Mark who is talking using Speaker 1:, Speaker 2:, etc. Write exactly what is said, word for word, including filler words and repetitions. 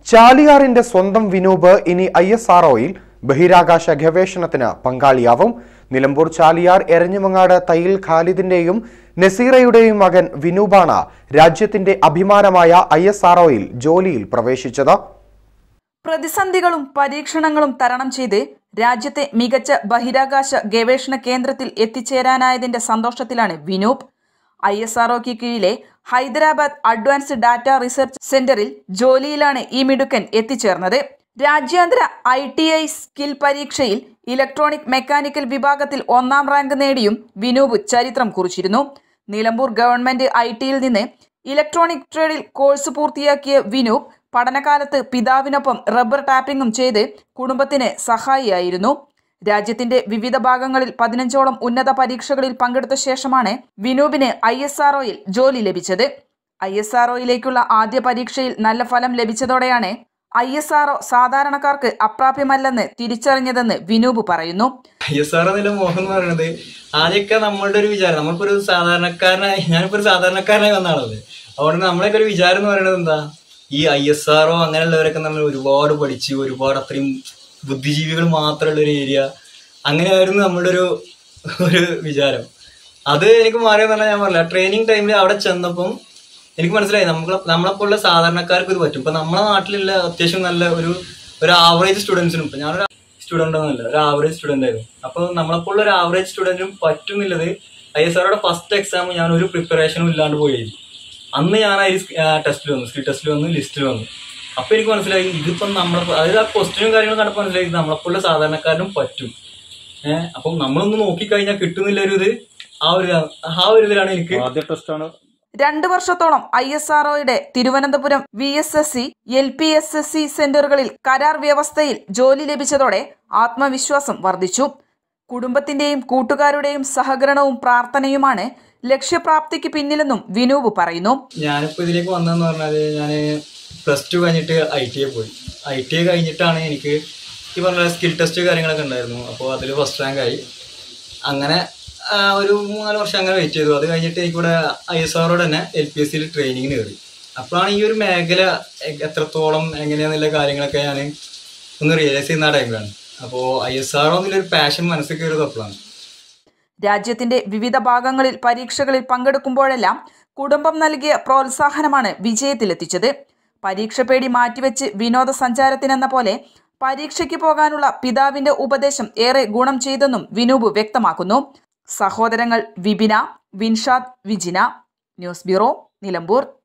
Speaker 1: ചാലിയാറിന്റെ സ്വന്തം വിനൂപ് ഇനി I S R ഒയിൽ ബഹിരാകാശ ഗവേഷണത്തിന് പങ്കാളിയാവും. നിലമ്പൂർ ചാലിയാർ എരഞ്ഞിമങ്ങാട് തയ്യിൽ ഖാലിദിന്റെയും നസീറയുടെയും മകൻ വിനൂപാണ് രാജ്യത്തിന്റെ അഭിമാനമായ ഐ എസ് ആർ ഒയിൽ ജോലിയിൽ പ്രവേശിച്ചത്.
Speaker 2: പ്രതിസന്ധികളും പരീക്ഷണങ്ങളും തരണം ചെയ്ത് രാജ്യത്തെ മികച്ച ബഹിരാകാശ ഗവേഷണ കേന്ദ്രത്തിൽ എത്തിച്ചേരാനായതിന്റെ സന്തോഷത്തിലാണ് വിനൂപ്. ഐ എസ് ആർ ഒക്ക് കീഴിലെ ഹൈദരാബാദ് അഡ്വാൻസ്ഡ് ഡാറ്റ റിസർച്ച് സെന്ററിൽ ജോലിയിലാണ് ഈ മിടുക്കൻ എത്തിച്ചേർന്നത്. രാജ്യാന്തര ഐ ടി ഐ സ്കിൽ പരീക്ഷയിൽ ഇലക്ട്രോണിക് മെക്കാനിക്കൽ വിഭാഗത്തിൽ ഒന്നാം റാങ്ക് നേടിയും വിനൂപ് ചരിത്രം കുറിച്ചിരുന്നു. നിലമ്പൂർ ഗവൺമെന്റ് ഐ ടിയിൽ നിന്ന് ഇലക്ട്രോണിക് ട്രേഡിൽ കോഴ്സ് പൂർത്തിയാക്കിയ വിനൂപ് പഠനകാലത്ത് പിതാവിനൊപ്പം റബ്ബർ ടാപ്പിംഗും ചെയ്ത് കുടുംബത്തിന് സഹായിയായിരുന്നു. രാജ്യത്തിന്റെ വിവിധ ഭാഗങ്ങളിൽ പതിനഞ്ചോളം ഉന്നത പരീക്ഷകളിൽ പങ്കെടുത്ത ശേഷമാണ് വിനൂപിന് ഐ എസ് ആർ ഒയിൽ ജോലി ലഭിച്ചത്. ഐ എസ് ആർ ഒയിലേക്കുള്ള ആദ്യ പരീക്ഷയിൽ നല്ല ഫലം ലഭിച്ചതോടെയാണ് ഐ എസ് ആർ ഒ സാധാരണക്കാർക്ക് അപ്രാപ്യമല്ലെന്ന് തിരിച്ചറിഞ്ഞതെന്ന് വിനൂപ് പറയുന്നു.
Speaker 3: ഐ എസ് ആർ ഒ മോഹം എന്ന് പറയുന്നത് ആദ്യമൊക്കെ നമ്മളുടെ ഒരു വിചാരം, നമ്മളിപ്പോ ഒരു സാധാരണക്കാരനായി ഞാനിപ്പോ ഒരു സാധാരണക്കാരനായി വന്നാണത്. അതുകൊണ്ട് നമ്മളൊക്കെ ഒരു വിചാരം എന്ന് പറയുന്നത് എന്താ, ഈ ഐ എസ് ആർ ഒ അങ്ങനെയുള്ളവരൊക്കെ നമ്മൾ ഒരുപാട് പഠിച്ച് ഒരുപാട് അത്രയും ബുദ്ധിജീവികൾ മാത്രമുള്ള ഒരു ഏരിയ, അങ്ങനെയായിരുന്നു നമ്മളുടെ ഒരു ഒരു വിചാരം. അത് എനിക്ക് മാറിയെന്ന് പറഞ്ഞാൽ ഞാൻ പറഞ്ഞില്ല, ട്രെയിനിങ് ടൈമിൽ അവിടെ ചെന്നപ്പം എനിക്ക് മനസ്സിലായി നമ്മൾ നമ്മളെപ്പോലുള്ള സാധാരണക്കാർക്ക് ഇത് പറ്റും. ഇപ്പൊ നമ്മളെ നാട്ടിലുള്ള അത്യാവശ്യം നല്ല ഒരു ഒരു ആവറേജ് സ്റ്റുഡൻസിനും, ഇപ്പൊ ഞാനൊരു സ്റ്റുഡൻ്റ് ഒന്നുമല്ല, ഒരു ആവറേജ് സ്റ്റുഡൻ്റ് ആയിരുന്നു. അപ്പൊ നമ്മളെപ്പോലുള്ള ഒരു ആവറേജ് സ്റ്റുഡൻറ്റിനും പറ്റുന്നില്ലത് ഐ എസ് ആറോടെ ഫസ്റ്റ് എക്സാം ഞാൻ ഒരു പ്രിപ്പറേഷനും ഇല്ലാണ്ട് പോയി. അന്ന് ഞാൻ അതിൽ ടെസ്റ്റിൽ വന്നു, സ്കിൽ ടെസ്റ്റിൽ വന്നു, ലിസ്റ്റിൽ വന്നു. അപ്പൊ എനിക്ക് മനസ്സിലായി ഇതിപ്പം നമ്മളെ, അതായത് ആ ക്വസ്റ്റ്യനും കാര്യങ്ങളും കണ്ടപ്പോൾ മനസ്സിലായി നമ്മളെപ്പോലുള്ള സാധാരണക്കാരനും പറ്റും. ഏഹ് അപ്പം നമ്മളൊന്ന് നോക്കിക്കഴിഞ്ഞാൽ കിട്ടുന്നില്ല ഒരു ഇത്, ആ ഒരു ആ ഒരു ഇതിലാണ് എനിക്ക് ആദ്യ ടെസ്റ്റാണ്.
Speaker 2: രണ്ടു വർഷത്തോളം ഐ എസ് ആർ ഒയുടെ Thiruvananthapuram V S S C, L P S S C സെന്ററുകളിൽ കരാർ വ്യവസ്ഥയിൽ ജോലി ലഭിച്ചതോടെ ആത്മവിശ്വാസം വർദ്ധിച്ചു. കുടുംബത്തിന്റെയും കൂട്ടുകാരുടെയും സഹകരണവും പ്രാർത്ഥനയുമാണ് ലക്ഷ്യപ്രാപ്തിക്ക് പിന്നിലെന്നും വിനൂപ് പറയുന്നു.
Speaker 3: ഞാനിപ്പോ ഇതിലേക്ക് വന്നതെന്ന് പറഞ്ഞാല് ഞാൻ പ്ലസ് ടു കഴിഞ്ഞിട്ട് ഐ ടി ഐ പോയി. ഐ ടി ഐ കഴിഞ്ഞിട്ടാണ് എനിക്ക് ഈ പറഞ്ഞ സ്കിൽ ടെസ്റ്റ് കാര്യങ്ങളൊക്കെ ഉണ്ടായിരുന്നു. അപ്പോൾ അതിൽ ഫസ്റ്റ് റാങ്ക് ആയി. അങ്ങനെ ഒരു മൂന്നാല് വർഷം അങ്ങനെ വെയിറ്റ് ചെയ്തു. അത് കഴിഞ്ഞിട്ട് എനിക്കിവിടെ ഐ എസ് ആറോടെ തന്നെ എൽ പി എസ് സിയിൽ ട്രെയിനിങ്ങിന് കയറി. അപ്പോഴാണ് ഈ ഒരു മേഖല എത്രത്തോളം എങ്ങനെയാണെന്നുള്ള കാര്യങ്ങളൊക്കെ ഞാൻ ഒന്ന് റിയലൈസ് ചെയ്യുന്ന ആ ടൈമിലാണ്. അപ്പോൾ ഐ എസ് ആറോ എന്നുള്ളൊരു പാഷൻ മനസ്സിൽ കയറിയത് അപ്പോഴാണ്.
Speaker 2: രാജ്യത്തിന്റെ വിവിധ ഭാഗങ്ങളിൽ പരീക്ഷകളിൽ പങ്കെടുക്കുമ്പോഴെല്ലാം കുടുംബം നൽകിയ പ്രോത്സാഹനമാണ് വിജയത്തിലെത്തിച്ചത്. പരീക്ഷ പേടി മാറ്റിവെച്ച് വിനോദസഞ്ചാരത്തിനെന്ന പോലെ പരീക്ഷയ്ക്ക് പോകാനുള്ള പിതാവിന്റെ ഉപദേശം ഏറെ ഗുണം ചെയ്തെന്നും വിനൂപ് വ്യക്തമാക്കുന്നു. സഹോദരങ്ങൾ വിപിന, വിൻഷാദ്, വിജിന. News bureau, Nilambur.